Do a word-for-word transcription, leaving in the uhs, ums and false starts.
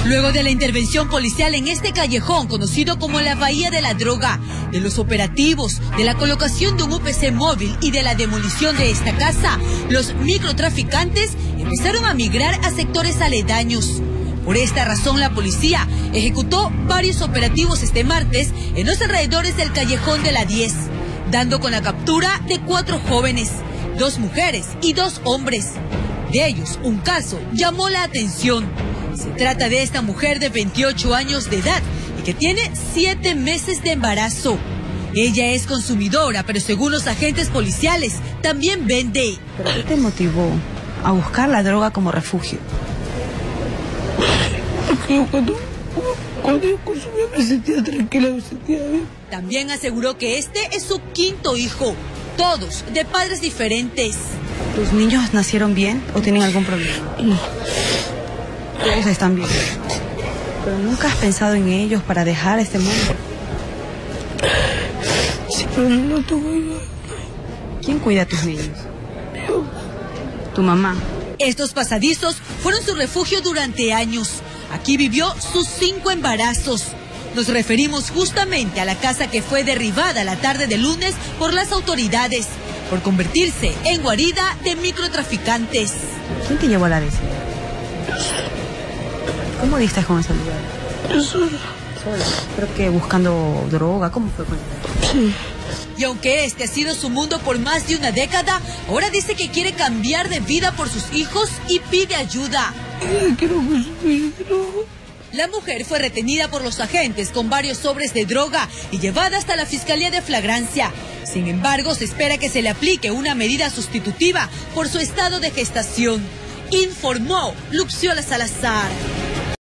Luego de la intervención policial en este callejón, conocido como la Bahía de la Droga, de los operativos, de la colocación de un U P C móvil y de la demolición de esta casa, los microtraficantes empezaron a migrar a sectores aledaños. Por esta razón, la policía ejecutó varios operativos este martes en los alrededores del callejón de la diez, dando con la captura de cuatro jóvenes, dos mujeres y dos hombres. De ellos, un caso llamó la atención. Se trata de esta mujer de veintiocho años de edad y que tiene siete meses de embarazo. Ella es consumidora, pero según los agentes policiales, también vende. ¿Pero qué te motivó a buscar la droga como refugio? Porque cuando, cuando yo consumía me sentía tranquila, me sentía bien. También aseguró que este es su quinto hijo, todos de padres diferentes. ¿Tus niños nacieron bien o tienen algún problema? No. Todos están bien. Pero nunca has pensado en ellos para dejar este mundo. Sí, pero no tuve yo. ¿Quién cuida a tus niños? Yo. Tu mamá. Estos pasadizos fueron su refugio durante años. Aquí vivió sus cinco embarazos. Nos referimos justamente a la casa que fue derribada la tarde de lunes por las autoridades, por convertirse en guarida de microtraficantes. ¿Quién te llevó a la vecina? ¿Cómo diste con ese lugar? Yo sola. ¿Sola? ¿Pero que buscando droga? ¿Cómo fue con él? Sí. Y aunque este ha sido su mundo por más de una década, ahora dice que quiere cambiar de vida por sus hijos y pide ayuda. Yo quiero consumir droga. La mujer fue retenida por los agentes con varios sobres de droga y llevada hasta la Fiscalía de Flagrancia. Sin embargo, se espera que se le aplique una medida sustitutiva por su estado de gestación, informó Luxiola Salazar.